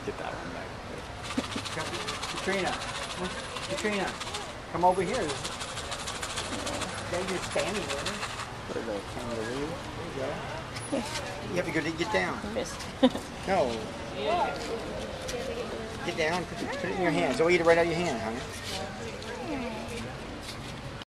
Get that one back. Katrina, Katrina, come over here. They're just standing there. For the kangaroo. There you go. You have to go get down. Missed. No. Get down. Put it in your hands. They'll eat it right out of your hand, honey.